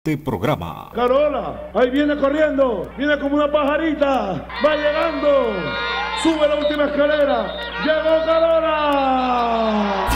este programa. Carola, ahí viene corriendo, viene como una pajarita, va llegando, sube la última escalera, llegó Carola.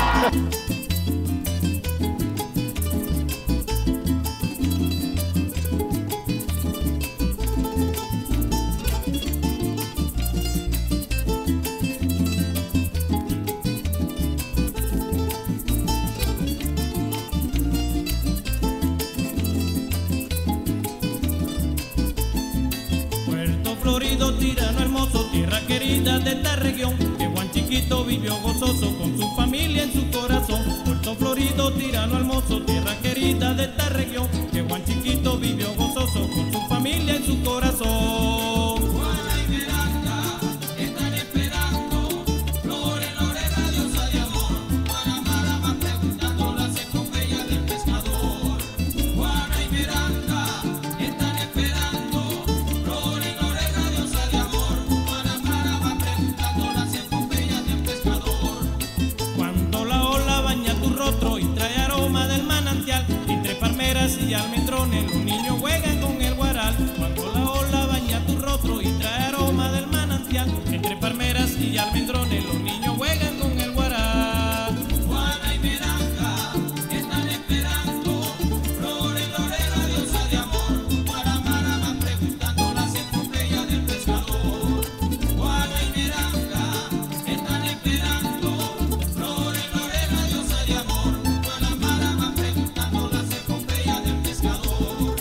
Florido, tirano hermoso, tierra querida de esta región, que Juan Chiquito vivió gozoso con su familia en su corazón. Puerto Florido, tirano hermoso, tierra querida de esta región, que Juan Chiquito vivió gozoso con su familia en su corazón. Juana y Miranda están esperando, flores, lorena, diosa de amor, Guanamara van preguntando las epopeyas del pescador. Juana y Miranda están esperando, flores, lorena, diosa de amor, Guanamara van preguntando las epopeyas del pescador. Cuando la ola baña tu rostro y trae aroma del manantial, entre palmeras y almendrones los niños juegan con el guaral. Cuando la ola baña tu rostro y trae aroma del manantial, entre palmeras y almendrones los niños juegan con el guaral. Juana y Miranda están esperando, flores, lorena, diosa de amor, Guanamara van preguntando las epopeyas del pescador. Juana y Miranda están esperando, flores, lorena, diosa de amor, Guanamara van preguntando las epopeyas del pescador.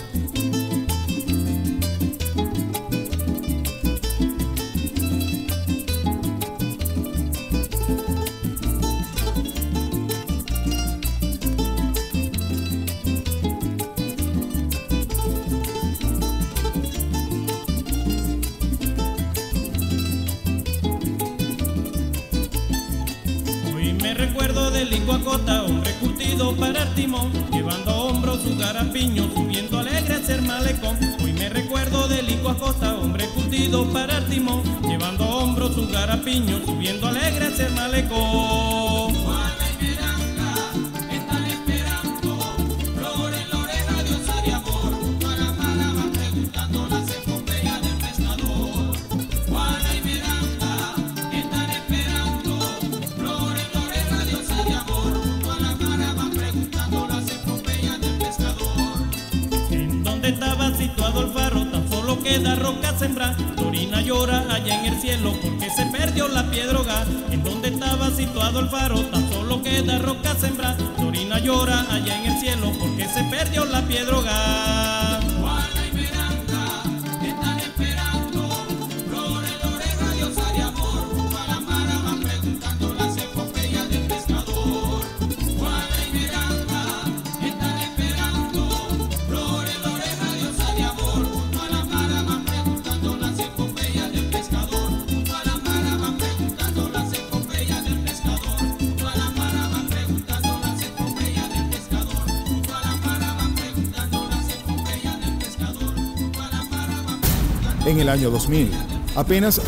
Hoy me recuerdo del Licuacota, hombre curtido para el timón, llevando a hombros su garapiño, subiendo alegre hacia el malecón. Hoy me recuerdo del Licuacota, hombre curtido para el timón, llevando a hombros su garapiño, subiendo alegre hacia el malecón. Juana y Miranda están esperando, flores, lorena, diosa de amor, Guanamara van preguntando las epopeyas del pescador. Juana y Miranda están esperando, flores, lorena, diosa de amor, Guanamara van preguntando las epopeyas del pescador. En donde estaba situado el faro, tan solo queda roca sembrar. Dorina llora allá en el cielo porque se perdió la piedra hogar. En donde estaba situado el faro, tan solo queda roca sembrar. Dorina llora allá en el cielo porque se perdió la piedra hogar. Juana y Miranda están esperando, flores, lorena, diosa de amor, Guanamara van preguntando las epopeyas del pescador. Juana y Miranda están esperando, flores, lorena, diosa de amor, Guanamara van preguntando las epopeyas del pescador. Guanamara van preguntando las epopeyas del pescador. Guanamara van preguntando las epopeyas del pescador. Guanamara van preguntando las epopeyas del pescador. Guanamara van preguntando. En el año 2000, apenas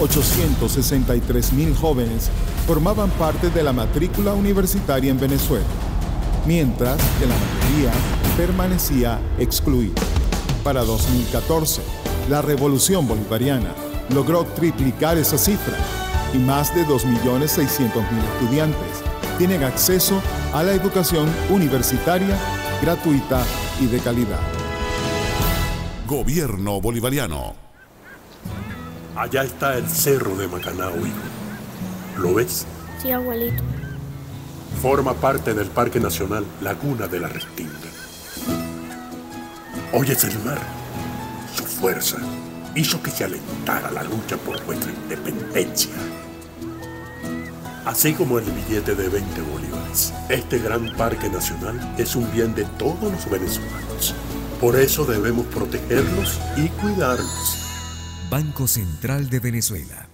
863.000 jóvenes formaban parte de la matrícula universitaria en Venezuela, mientras que la mayoría permanecía excluida. Para 2014, la Revolución Bolivariana logró triplicar esa cifra y más de 2.600.000 estudiantes tienen acceso a la educación universitaria gratuita y de calidad. Gobierno bolivariano. Allá está el cerro de Macanao, hijo. ¿Lo ves? Sí, abuelito. Forma parte del Parque Nacional Laguna de la Restinga. ¿Oyes el mar? Su fuerza hizo que se alentara la lucha por nuestra independencia. Así como el billete de 20 bolívares, este gran parque nacional es un bien de todos los venezolanos. Por eso debemos protegerlos y cuidarlos. Banco Central de Venezuela.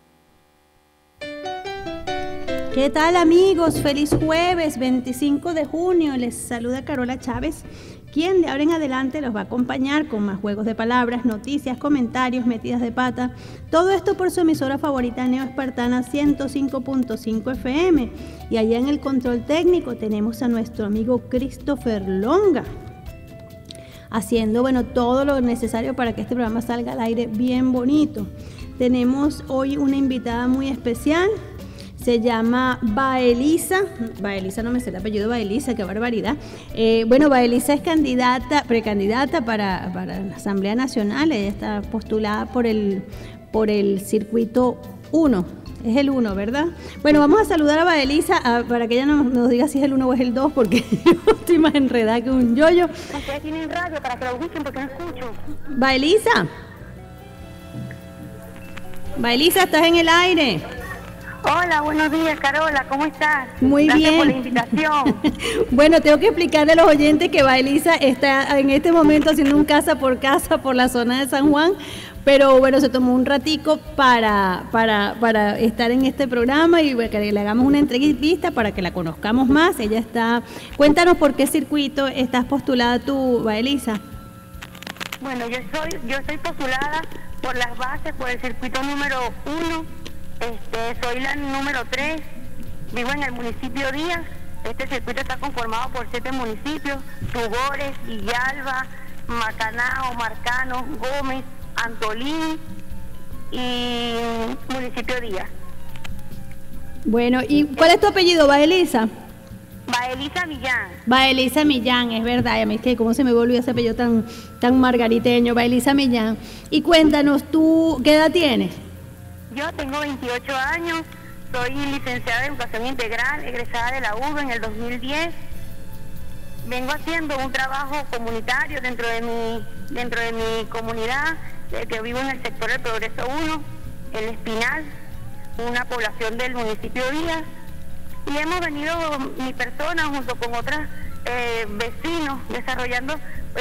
¿Qué tal, amigos? Feliz jueves 25 de junio. Les saluda Carola Chávez, quien de ahora en adelante los va a acompañar con más juegos de palabras, noticias, comentarios, metidas de pata. Todo esto por su emisora favorita Neo Espartana 105.5 FM. Y allá en el control técnico tenemos a nuestro amigo Christopher Longa. haciendo, bueno, todo lo necesario para que este programa salga al aire bien bonito. Tenemos hoy una invitada muy especial. Se llama Baelisa. Baelisa, no me sé el apellido, Baelisa, qué barbaridad. Bueno, Baelisa es precandidata para la Asamblea Nacional. Ella está postulada por el circuito 1. Es el 1, ¿verdad? Bueno, vamos a saludar a Baelisa para que ella nos diga si es el 1 o es el 2, porque yo estoy más enredada que un yoyo. Ustedes tienen radio para que lo escuchen porque no escucho. Baelisa. Baelisa, estás en el aire. Hola, buenos días, Carola, ¿cómo estás? Muy Gracias bien. por la invitación. Bueno, tengo que explicarle a los oyentes que Baelisa está en este momento haciendo un casa por la zona de San Juan, pero bueno, se tomó un ratico para estar en este programa y que le hagamos una entrevista para que la conozcamos más. Ella está... Cuéntanos por qué circuito estás postulada tú, Baelisa. Bueno, yo estoy postulada por las bases, por el circuito número 1. Soy la número 3, vivo en el municipio Díaz. Este circuito está conformado por 7 municipios: Tugores, Villalba, Macanao, Marcano, Gómez, Antolín y municipio Díaz. Bueno, ¿y cuál es tu apellido, Baelisa? Baelisa Millán. Baelisa Millán, es verdad, a mí es que cómo se me volvió ese apellido tan margariteño, Baelisa Millán. Y cuéntanos, ¿tú qué edad tienes? Yo tengo 28 años, soy licenciada en Educación Integral, egresada de la UBA en el 2010. Vengo haciendo un trabajo comunitario dentro de mi comunidad, que vivo en el sector del Progreso 1, El Espinal, una población del municipio Díaz. Y hemos venido, mi persona, junto con otras vecinos, desarrollando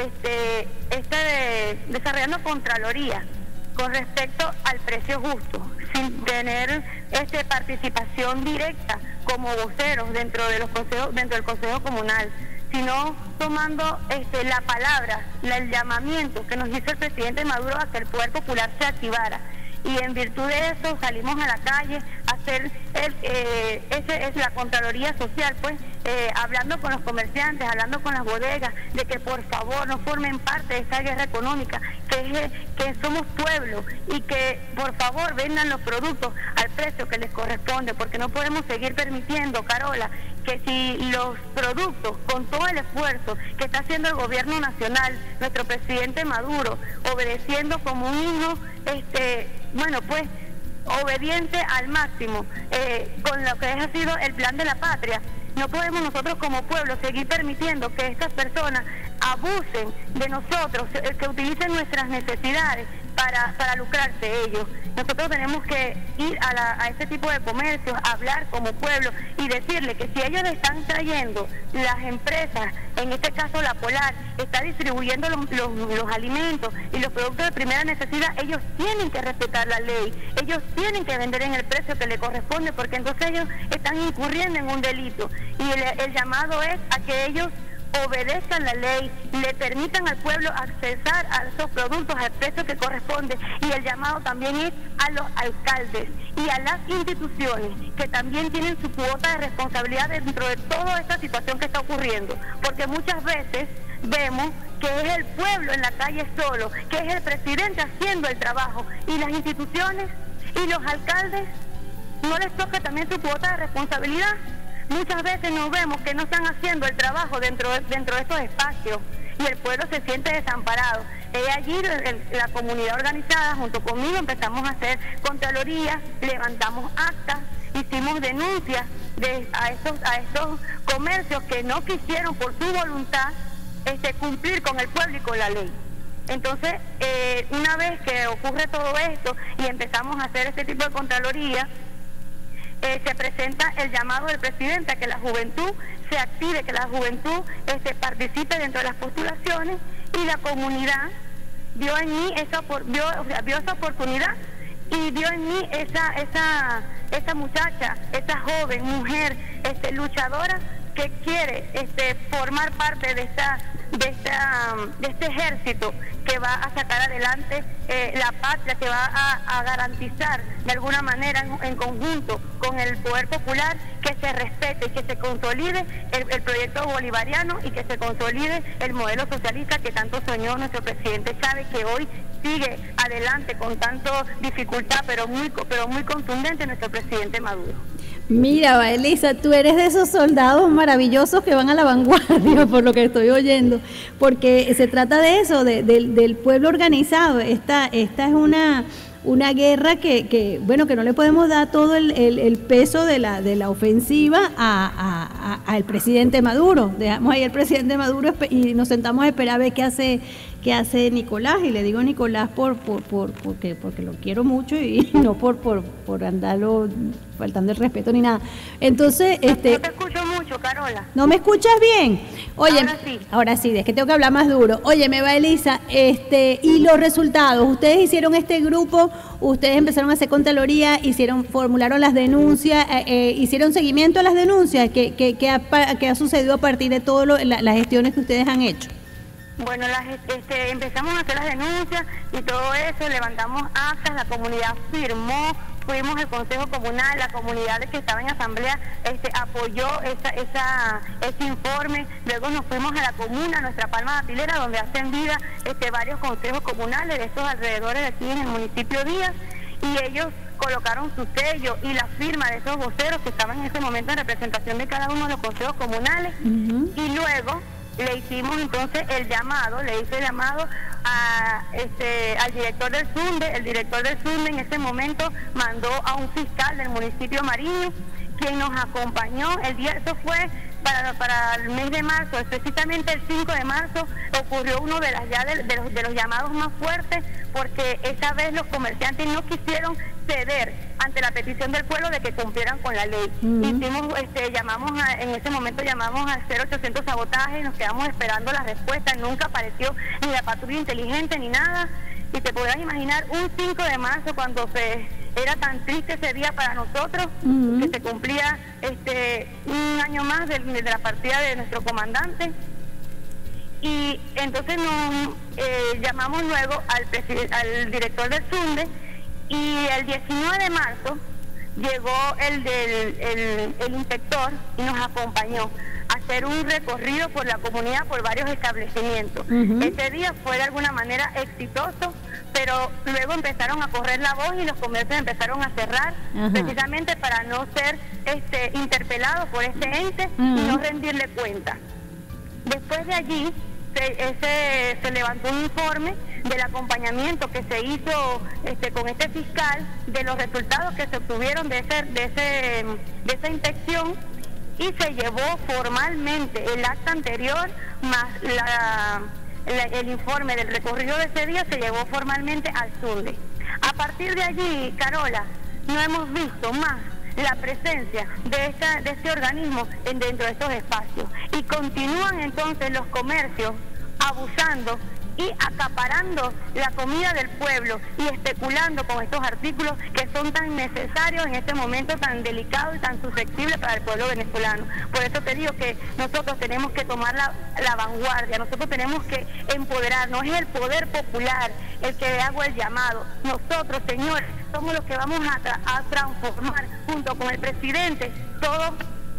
contraloría con respecto al precio justo, sin tener participación directa como voceros dentro del Consejo Comunal, sino tomando la palabra, el llamamiento que nos hizo el presidente Maduro a que el Poder Popular se activara. Y en virtud de eso salimos a la calle a hacer la Contraloría Social, pues hablando con los comerciantes, hablando con las bodegas, de que por favor no formen parte de esta guerra económica, que somos pueblo y que por favor vendan los productos al precio que les corresponde, porque no podemos seguir permitiendo, Carola, que si los productos, con todo el esfuerzo que está haciendo el gobierno nacional, nuestro presidente Maduro, obedeciendo como un hijo, obediente al máximo, con lo que ha sido el plan de la patria, no podemos nosotros como pueblo seguir permitiendo que estas personas abusen de nosotros, que utilicen nuestras necesidades para lucrarse ellos. Nosotros tenemos que ir a este tipo de comercios, hablar como pueblo y decirle que si ellos están trayendo, las empresas, en este caso la Polar, está distribuyendo los alimentos y los productos de primera necesidad, ellos tienen que respetar la ley, ellos tienen que vender en el precio que le corresponde, porque entonces ellos están incurriendo en un delito. Y el llamado es a que ellos obedezcan la ley, le permitan al pueblo accesar a esos productos al precio que corresponde, y el llamado también es a los alcaldes y a las instituciones que también tienen su cuota de responsabilidad dentro de toda esta situación que está ocurriendo, porque muchas veces vemos que es el pueblo en la calle solo, que es el presidente haciendo el trabajo, y las instituciones y los alcaldes no les toca también su cuota de responsabilidad. Muchas veces nos vemos que no están haciendo el trabajo dentro de estos espacios y el pueblo se siente desamparado. Allí la comunidad organizada junto conmigo empezamos a hacer contralorías, levantamos actas, hicimos denuncias a estos comercios que no quisieron por su voluntad cumplir con el pueblo y con la ley. Entonces, una vez que ocurre todo esto y empezamos a hacer este tipo de contraloría, se presenta el llamado del presidente a que la juventud se active, que la juventud participe dentro de las postulaciones, y la comunidad vio en mí esa oportunidad y vio en mí esa muchacha, esa joven mujer luchadora que quiere formar parte de de este ejército que va a sacar adelante la patria, que va a garantizar de alguna manera en conjunto con el poder popular que se respete y que se consolide el proyecto bolivariano y que se consolide el modelo socialista que tanto soñó nuestro presidente Chávez, que hoy sigue adelante con tanto dificultad, pero muy contundente nuestro presidente Maduro. Mira, Baelisa, tú eres de esos soldados maravillosos que van a la vanguardia, por lo que estoy oyendo, porque se trata de eso, del pueblo organizado. Esta es una guerra que bueno, que no le podemos dar todo el peso de la ofensiva al presidente Maduro. Dejamos ahí al presidente Maduro y nos sentamos a esperar a ver qué hace Nicolás, y le digo Nicolás porque lo quiero mucho y no por andarlo faltando el respeto ni nada. Entonces, No te escucho mucho, Carola. ¿No me escuchas bien? Oye, ahora sí, es que tengo que hablar más duro. Oye, Baelisa, y los resultados, ustedes hicieron este grupo, ustedes empezaron a hacer Contraloría, formularon las denuncias, hicieron seguimiento a las denuncias, ¿qué ha sucedido a partir de todas las gestiones que ustedes han hecho? Bueno, empezamos a hacer las denuncias y todo eso, levantamos actas, la comunidad firmó, fuimos al Consejo Comunal, la comunidad que estaba en asamblea apoyó ese informe, luego nos fuimos a la comuna, nuestra Palma de Atilera, donde hacen vida varios consejos comunales de estos alrededores de aquí en el municipio Díaz, y ellos colocaron su sello y la firma de esos voceros que estaban en ese momento en representación de cada uno de los consejos comunales, y luego le hicimos entonces el llamado al director del SUNDE. El director del SUNDE en ese momento mandó a un fiscal del municipio Mariño, quien nos acompañó eso fue para el mes de marzo, precisamente el 5 de marzo ocurrió uno de los llamados más fuertes, porque esa vez los comerciantes no quisieron ceder ante la petición del pueblo de que cumplieran con la ley. En ese momento llamamos al 0800 sabotaje y nos quedamos esperando la respuesta, nunca apareció ni la patrulla inteligente ni nada, y te podrás imaginar un 5 de marzo cuando era tan triste ese día para nosotros, que se cumplía un año más de la partida de nuestro comandante, y entonces nos llamamos luego al director del SUNDE, y el 19 de marzo llegó el inspector y nos acompañó a hacer un recorrido por la comunidad, por varios establecimientos. Ese día fue de alguna manera exitoso, pero luego empezaron a correr la voz y los comercios empezaron a cerrar, precisamente para no ser interpelados por este ente y no rendirle cuenta. Después de allí se levantó un informe del acompañamiento que se hizo con este fiscal, de los resultados que se obtuvieron de esa inspección, y se llevó formalmente el acta anterior más el informe del recorrido de ese día, se llevó formalmente al SUNDE. A partir de allí, Carola, no hemos visto más la presencia de este organismo dentro de estos espacios, y continúan entonces los comercios abusando y acaparando la comida del pueblo y especulando con estos artículos que son tan necesarios en este momento tan delicado y tan susceptible para el pueblo venezolano. Por eso te digo que nosotros tenemos que tomar la vanguardia, nosotros tenemos que empoderarnos, es el poder popular el que le hago el llamado. Nosotros, señores, somos los que vamos a transformar junto con el presidente todo.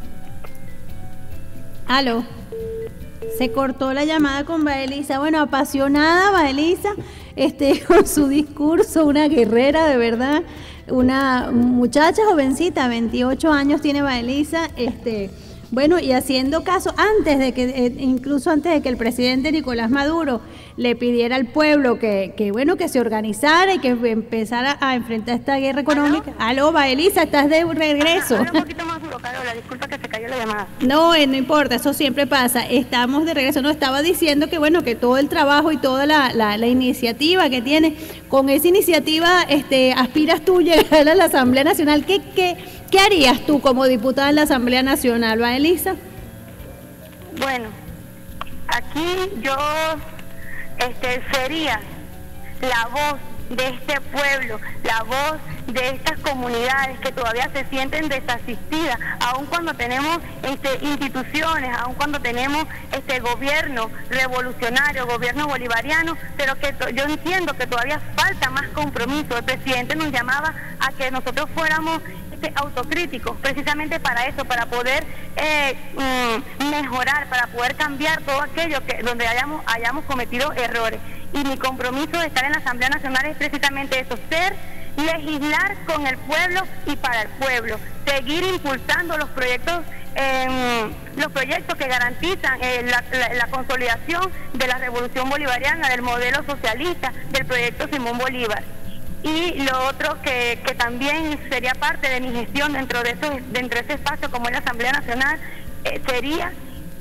Aló. Se cortó la llamada con Baelisa. Bueno, apasionada Baelisa, con su discurso, una guerrera de verdad, una muchacha jovencita, 28 años tiene Baelisa, bueno, y haciendo caso incluso antes de que el presidente Nicolás Maduro le pidiera al pueblo que se organizara y que empezara a enfrentar esta guerra económica. Aló, Baelisa, estás de regreso. Habla un poquito más duro, Carola, disculpa que se cayó la llamada. No importa, eso siempre pasa. Estamos de regreso. No, estaba diciendo que todo el trabajo y toda la iniciativa que tiene, con esa iniciativa aspiras tú a llegar a la Asamblea Nacional. ¿Qué harías tú como diputada en la Asamblea Nacional, Baelisa? Bueno, aquí yo sería la voz de este pueblo, la voz de estas comunidades que todavía se sienten desasistidas, aun cuando tenemos instituciones, aun cuando tenemos gobierno revolucionario, gobierno bolivariano, pero que yo entiendo que todavía falta más compromiso. El presidente nos llamaba a que nosotros fuéramos autocríticos, precisamente para eso, para poder mejorar, para poder cambiar todo aquello donde hayamos cometido errores. Y mi compromiso de estar en la Asamblea Nacional es precisamente eso, legislar con el pueblo y para el pueblo, seguir impulsando los proyectos que garantizan la consolidación de la revolución bolivariana, del modelo socialista, del proyecto Simón Bolívar. Y lo otro que también sería parte de mi gestión dentro de ese espacio como es la Asamblea Nacional, sería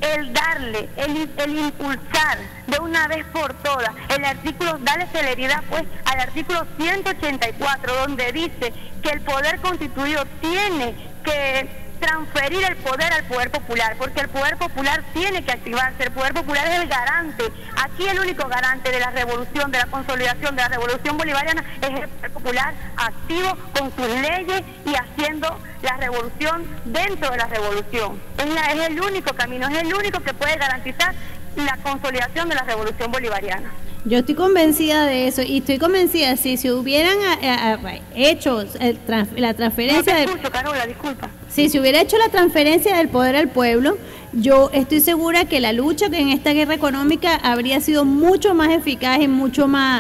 el impulsar de una vez por todas el artículo, darle celeridad pues al artículo 184, donde dice que el poder constituido tiene que transferir el poder al poder popular, porque el poder popular tiene que activarse. El poder popular es el garante, aquí el único garante de la revolución, de la consolidación de la revolución bolivariana, es el poder popular activo con sus leyes y haciendo la revolución dentro de la revolución. Es el único camino, es el único que puede garantizar la consolidación de la revolución bolivariana. Yo estoy convencida de eso y estoy convencida, si se hubieran hecho la transferencia... No te escucho, Carola, disculpa. Si se hubiera hecho la transferencia del poder al pueblo, yo estoy segura que la lucha en esta guerra económica habría sido mucho más eficaz y mucho más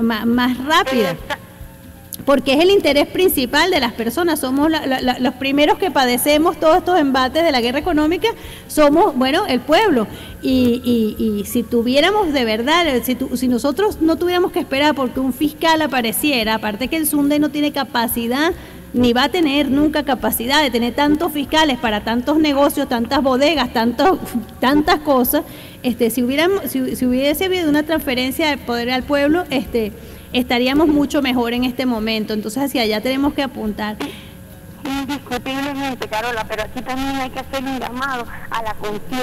rápida. Porque es el interés principal de las personas, somos los primeros que padecemos todos estos embates de la guerra económica, somos, bueno, el pueblo. Y si tuviéramos de verdad, si nosotros no tuviéramos que esperar porque un fiscal apareciera, aparte que el SUNDE no tiene capacidad, ni va a tener nunca capacidad de tener tantos fiscales para tantos negocios, tantas bodegas, tantas cosas, si hubiese habido una transferencia de poder al pueblo, estaríamos mucho mejor en este momento. Entonces hacia allá tenemos que apuntar. Indiscutiblemente, Carola, pero aquí también hay que hacer un llamado a la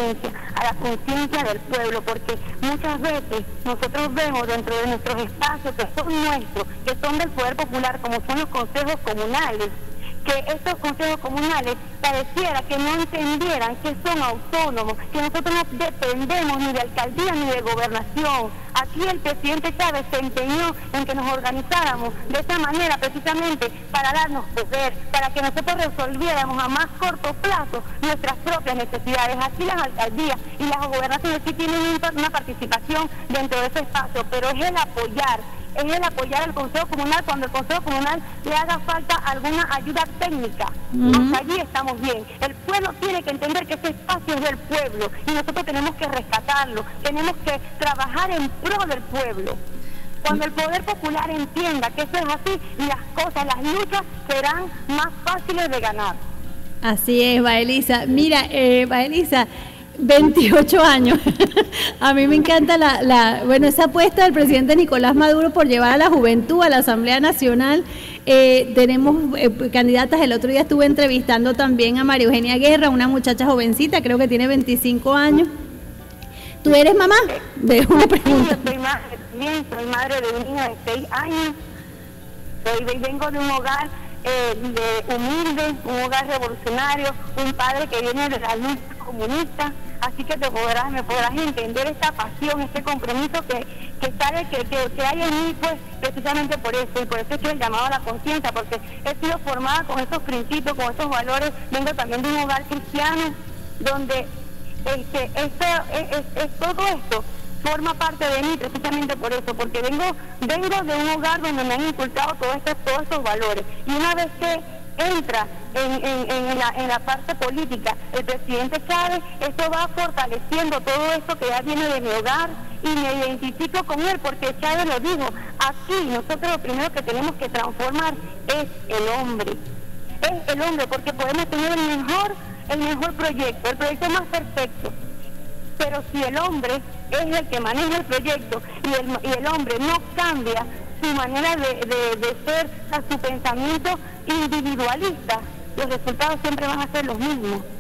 conciencia del pueblo, porque muchas veces nosotros vemos dentro de nuestros espacios que son nuestros, que son del poder popular, como son los consejos comunales, que estos consejos comunales pareciera que no entendieran que son autónomos, que nosotros no dependemos ni de alcaldía ni de gobernación. Aquí el presidente Chávez se empeñó en que nos organizáramos de esa manera precisamente para darnos poder, para que nosotros resolviéramos a más corto plazo nuestras propias necesidades. Aquí las alcaldías y las gobernaciones sí tienen una participación dentro de ese espacio, pero es el apoyar al Consejo Comunal cuando el Consejo Comunal le haga falta alguna ayuda técnica. Hasta allí estamos bien. El pueblo tiene que entender que ese espacio es del pueblo y nosotros tenemos que rescatarlo, tenemos que trabajar en pro del pueblo. Cuando el poder popular entienda que eso es así, las luchas serán más fáciles de ganar. Así es, Baelisa. Mira, Baelisa, 28 años. A mí me encanta esa apuesta del presidente Nicolás Maduro por llevar a la juventud a la Asamblea Nacional. Tenemos candidatas. El otro día estuve entrevistando también a María Eugenia Guerra, una muchacha jovencita, creo que tiene 25 años. ¿Tú eres mamá? De una pregunta. Sí, soy madre de un niño de 6 años. Vengo de un hogar humilde, un hogar revolucionario, un padre que viene de la lucha comunista, así que me podrás entender esta pasión, este compromiso que hay en mí, pues precisamente por eso, y por eso es que el llamado a la conciencia, porque he sido formada con esos principios, con esos valores. Vengo también de un hogar cristiano, donde todo esto forma parte de mí precisamente por eso, porque vengo de un hogar donde me han inculcado todos estos valores, y una vez que entra en la parte política el presidente Chávez, esto va fortaleciendo todo esto que ya viene de mi hogar, y me identifico con él, porque Chávez lo dijo, aquí nosotros lo primero que tenemos que transformar es el hombre, porque podemos tener el mejor proyecto, el proyecto más perfecto, pero si el hombre es el que maneja el proyecto y el hombre no cambia su manera de ser, su pensamiento individualista, los resultados siempre van a ser los mismos.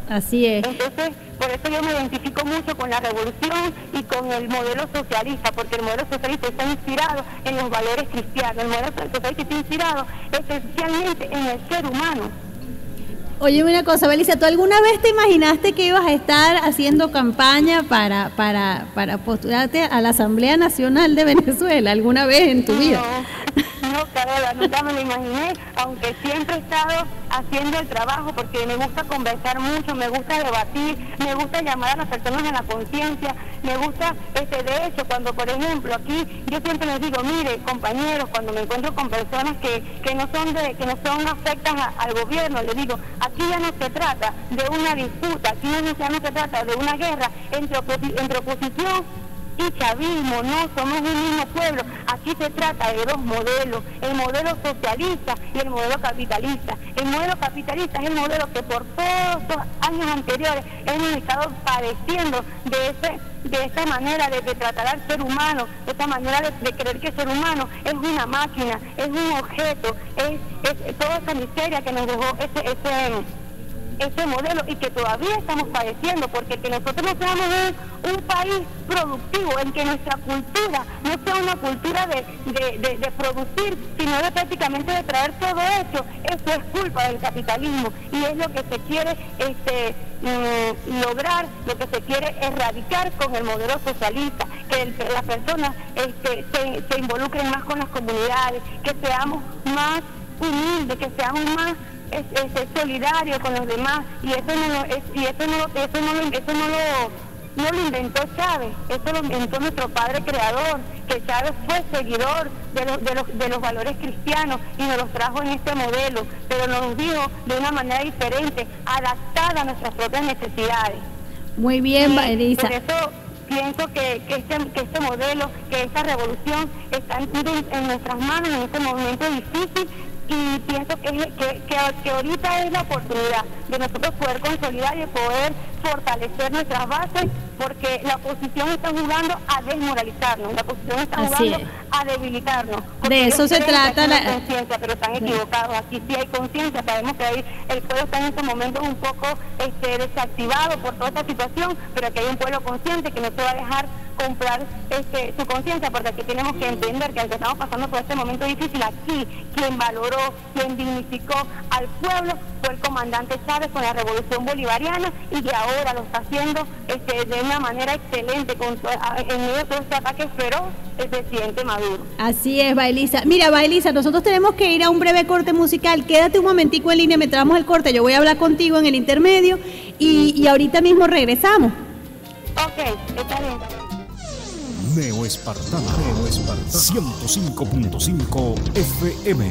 Así es. Entonces, por eso yo me identifico mucho con la revolución y con el modelo socialista, porque el modelo socialista está inspirado en los valores cristianos, el modelo socialista está inspirado esencialmente en el ser humano. Oye, una cosa, Belisa, ¿tú alguna vez te imaginaste que ibas a estar haciendo campaña para postularte a la Asamblea Nacional de Venezuela alguna vez en tu vida? No, Carola, nunca me lo imaginé, aunque siempre he estado haciendo el trabajo porque me gusta conversar mucho, me gusta debatir, me gusta llamar a las personas a la conciencia, me gusta, de hecho, cuando por ejemplo aquí, yo siempre les digo, mire, compañeros, cuando me encuentro con personas que no son afectas al gobierno, les digo, aquí ya no se trata de una disputa, aquí ya no se trata de una guerra entre oposición y chavismo, no, somos un mismo pueblo. Aquí se trata de dos modelos, el modelo socialista y el modelo capitalista. El modelo capitalista es el modelo que por todos los años anteriores hemos estado padeciendo de esta manera de tratar al ser humano, de esta manera de creer que el ser humano es una máquina, es un objeto, es toda esa miseria que nos dejó ese modelo y que todavía estamos padeciendo, porque que nosotros no seamos un país productivo, en que nuestra cultura no sea una cultura de producir, sino de prácticamente de traer todo eso es culpa del capitalismo y es lo que se quiere lograr, lo que se quiere erradicar con el modelo socialista, que las personas se involucren más con las comunidades, que seamos más humildes, que seamos más solidario con los demás, y eso no lo inventó Chávez, eso lo inventó nuestro padre creador, que Chávez fue seguidor de los valores cristianos y nos los trajo en este modelo, pero nos los dijo de una manera diferente, adaptada a nuestras propias necesidades. Muy bien, Elisa. Por eso pienso que este modelo, que esta revolución está en nuestras manos en este momento difícil, y pienso que ahorita es la oportunidad de nosotros poder consolidar y poder fortalecer nuestras bases, porque la oposición está jugando a desmoralizarnos, la oposición está jugando a debilitarnos. De eso se trata la conciencia, pero están equivocados. Aquí sí hay conciencia, sabemos que ahí el pueblo está en estos momentos un poco desactivado por toda esta situación, pero que hay un pueblo consciente que no se va a dejar comprar su conciencia, porque aquí tenemos que entender que aunque estamos pasando por este momento difícil, aquí quien valoró, quien dignificó al pueblo fue el comandante Chávez con la revolución bolivariana, y que ahora lo está haciendo de una manera excelente en medio de todo este ataque feroz el presidente Maduro. Así es, Baelisa. Mira, Baelisa, nosotros tenemos que ir a un breve corte musical. Quédate un momentico en línea mientras vamos al corte. Yo voy a hablar contigo en el intermedio y ahorita mismo regresamos. Ok, está bien. Neo Espartana 105.5 FM.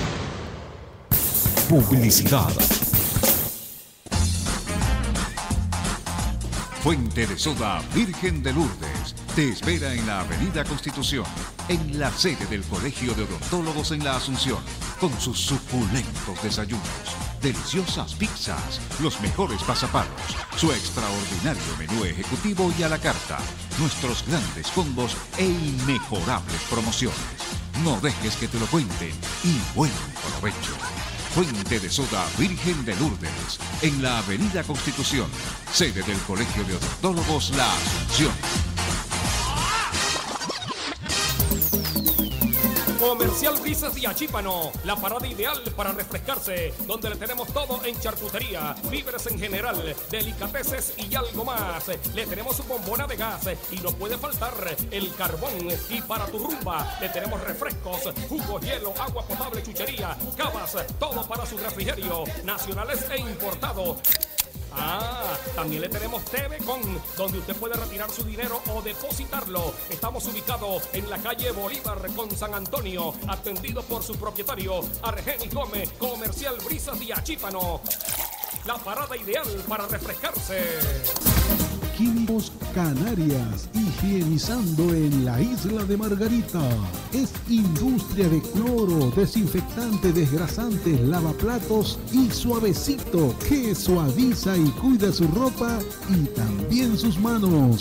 Publicidad. Fuente de Soda Virgen de Lourdes te espera en la Avenida Constitución, en la sede del Colegio de Odontólogos en la Asunción, con sus suculentos desayunos, deliciosas pizzas, los mejores pasapalos, su extraordinario menú ejecutivo y a la carta, nuestros grandes combos e inmejorables promociones. No dejes que te lo cuenten y buen provecho. Fuente de Soda Virgen de Lourdes, en la Avenida Constitución, sede del Colegio de Odontólogos La Asunción. Comercial Brisas y Achípano, la parada ideal para refrescarse, donde le tenemos todo en charcutería, víveres en general, delicateces y algo más. Le tenemos su bombona de gas y no puede faltar el carbón. Y para tu rumba le tenemos refrescos, jugo, hielo, agua potable, chuchería, cavas, todo para su refrigerio, nacionales e importados. También le tenemos TV con, donde usted puede retirar su dinero o depositarlo. Estamos ubicados en la calle Bolívar con San Antonio, atendido por su propietario Argenis Gómez. Comercial Brisas y Achípano, la parada ideal para refrescarse. Quimbos Canarias, higienizando en la isla de Margarita. Es industria de cloro, desinfectante, desgrasantes, lavaplatos y suavecito, que suaviza y cuida su ropa y también sus manos.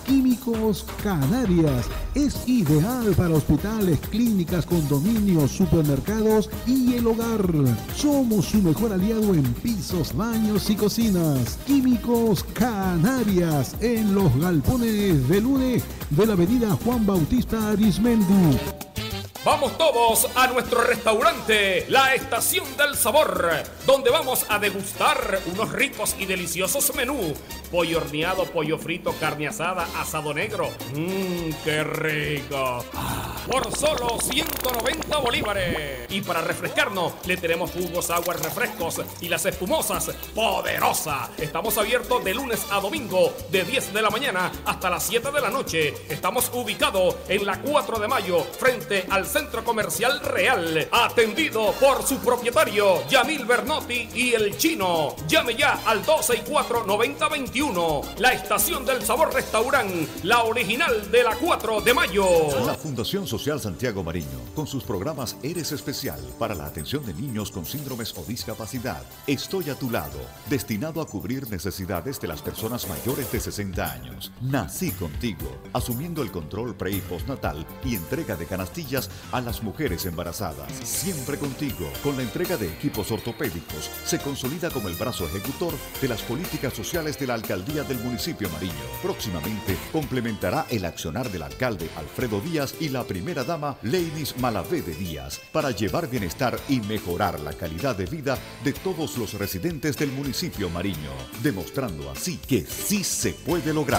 Químicos Canarias es ideal para hospitales, clínicas, condominios, supermercados y el hogar. Somos su mejor aliado en pisos, baños y cocinas. Químicos Canarias en los galpones de Lune de la avenida Juan Bautista Arismendi. Vamos todos a nuestro restaurante, La Estación del Sabor, donde vamos a degustar unos ricos y deliciosos menús. Pollo horneado, pollo frito, carne asada, asado negro. ¡Qué rico! Por solo 190 bolívares. Y para refrescarnos, le tenemos jugos, aguas, refrescos y las espumosas Poderosa. Estamos abiertos de lunes a domingo, de 10 de la mañana hasta las 7 de la noche. Estamos ubicados en la 4 de mayo, frente al Centro Comercial Real, atendido por su propietario Yamil Bernotti y el Chino. Llame ya al 264-9021. La Estación del Sabor Restaurant, la original de la 4 de mayo. La Fundación Social Santiago Mariño, con sus programas Eres Especial para la atención de niños con síndromes o discapacidad. Estoy a tu lado, destinado a cubrir necesidades de las personas mayores de 60 años. Nací contigo, asumiendo el control pre y postnatal y entrega de canastillas a las mujeres embarazadas. Siempre contigo, con la entrega de equipos ortopédicos, se consolida como el brazo ejecutor de las políticas sociales de la alcaldía del municipio Mariño. Próximamente complementará el accionar del alcalde Alfredo Díaz y la primera dama Leinis Malavede Díaz para llevar bienestar y mejorar la calidad de vida de todos los residentes del municipio Mariño, demostrando así que sí se puede lograr.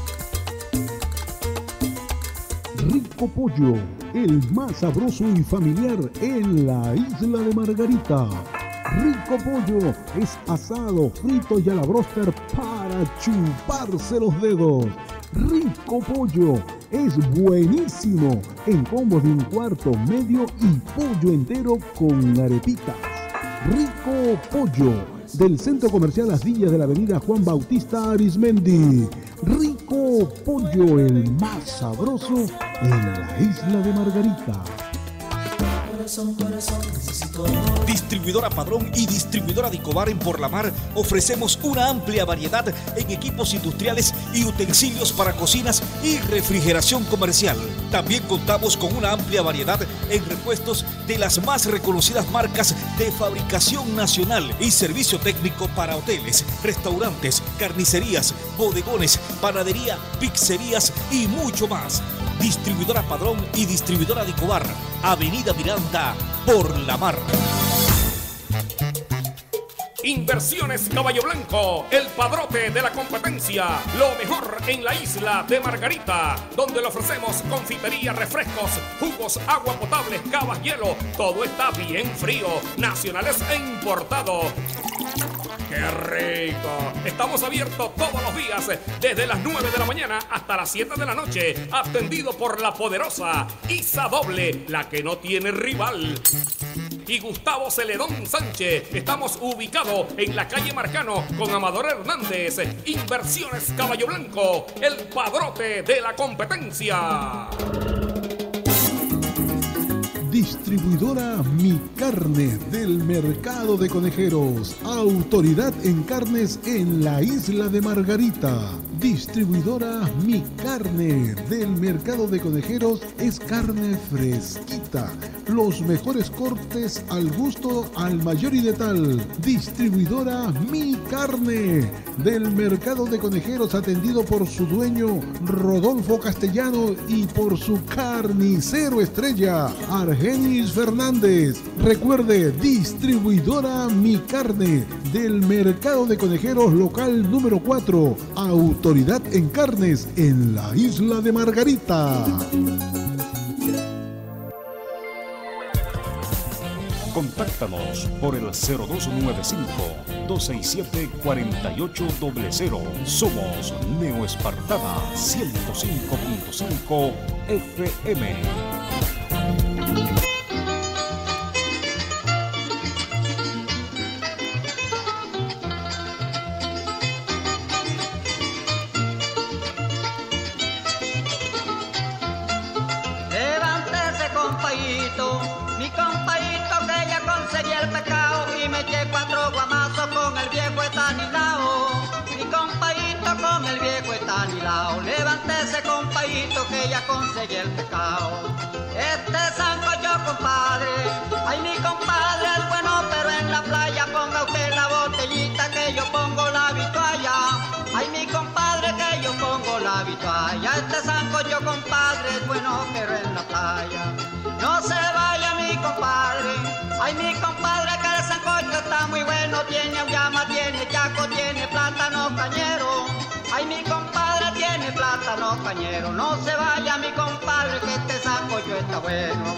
Rico Pollo, el más sabroso y familiar en la isla de Margarita. Rico Pollo es asado, frito y a la bróster para chuparse los dedos. Rico Pollo es buenísimo en combos de un cuarto, medio y pollo entero con arepitas. Rico Pollo, del Centro Comercial Las Villas de la avenida Juan Bautista Arismendi. Rico Pollo, el más sabroso en la isla de Margarita. Distribuidora Padrón y distribuidora Dicobar en Por la Mar ofrecemos una amplia variedad en equipos industriales y utensilios para cocinas y refrigeración comercial. También contamos con una amplia variedad en repuestos de las más reconocidas marcas de fabricación nacional y servicio técnico para hoteles, restaurantes, carnicerías, bodegones, panadería, pizzerías y mucho más. Distribuidora Padrón y distribuidora Dicobar, Avenida Miranda, Por la Mar. Inversiones Caballo Blanco, el padrote de la competencia, lo mejor en la isla de Margarita, donde le ofrecemos confitería, refrescos, jugos, agua potable, cavas, hielo, todo está bien frío, nacionales e importados. ¡Qué rico! Estamos abiertos todos los días, desde las 9 de la mañana hasta las 7 de la noche, atendido por la poderosa Isa Doble, la que no tiene rival. Y Gustavo Celedón Sánchez. Estamos ubicados en la calle Marcano con Amador Hernández. Inversiones Caballo Blanco, el padrote de la competencia. Distribuidora Mi Carne del Mercado de Conejeros. Autoridad en carnes en la isla de Margarita. Distribuidora Mi Carne del Mercado de Conejeros es carne fresquita. Los mejores cortes al gusto al mayor y de tal. Distribuidora Mi Carne del Mercado de Conejeros, atendido por su dueño Rodolfo Castellano y por su carnicero estrella Argenis Fernández. Recuerde, Distribuidora Mi Carne del Mercado de Conejeros, local número 4, autoridad en carnes en la isla de Margarita. Contáctanos por el 0295-267-4800. Somos Neo Espartana 105.5 FM. Levántese, compayito, mi compayito, que ya conseguí el pecado y me eché 4 guamazos con el viejo estanilao. Mi compayito con el viejo estanilao. Levántese, botellito que ella conseguí el pecado. Este sancocho, compadre, ay mi compadre es bueno, pero en la playa ponga usted la botellita que yo pongo la vitualla. Ay mi compadre que yo pongo la vitualla. Este sancocho, compadre, es bueno, pero en la playa. No se vaya mi compadre, ay mi compadre que el sancocho está muy bueno. Tiene auyama, tiene chaco, tiene plátano cañero. Ay mi compadre tiene plátano cañero. No se vaya mi compadre que este sancocho está bueno.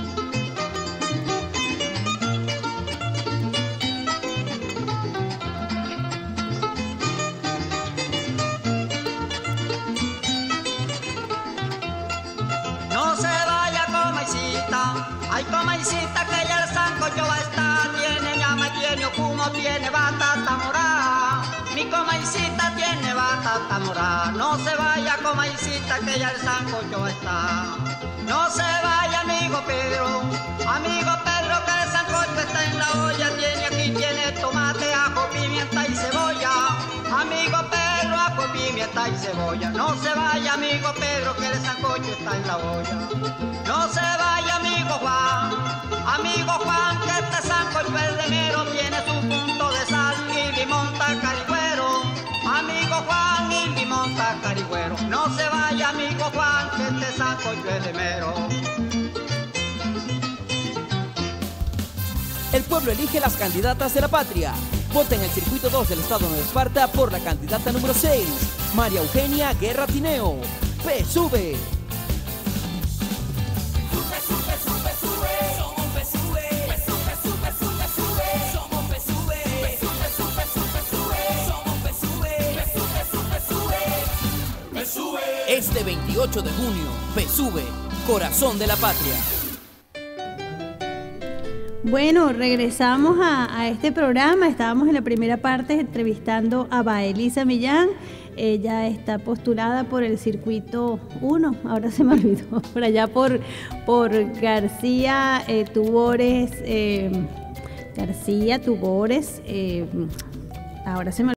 No se vaya comaicita, ay comaicita que ya el sancocho va a estar. Tiene llama, tiene ocumo, tiene batata morada. Mi comaicita tiene batata morada. No se vaya comaicita que ya el sancocho va a estar. No se vaya amigo Pedro que el sancocho está en la olla. Tiene aquí, tiene tomate, ajo, pimienta y cebolla. Amigo Pedro, ajo, pimienta y cebolla. No se vaya amigo Pedro que el sancocho está en la olla. No se vaya amigo Juan que este sancocho es de mero. Tiene su punto de sal y limón tacarigüero. Amigo Juan y limón tacarigüero. No se vaya amigo Juan que este sancocho es de mero. El pueblo elige las candidatas de la patria. Vota en el circuito 2 del estado de Esparta por la candidata número 6, María Eugenia Guerra Tineo. PSUV. Este 28 de junio, PSUV, Corazón de la Patria. Bueno, regresamos a este programa. Estábamos en la primera parte entrevistando a Baelisa Millán. Ella está postulada por el circuito 1, ahora se me olvidó, por allá por García Tubores, ahora se me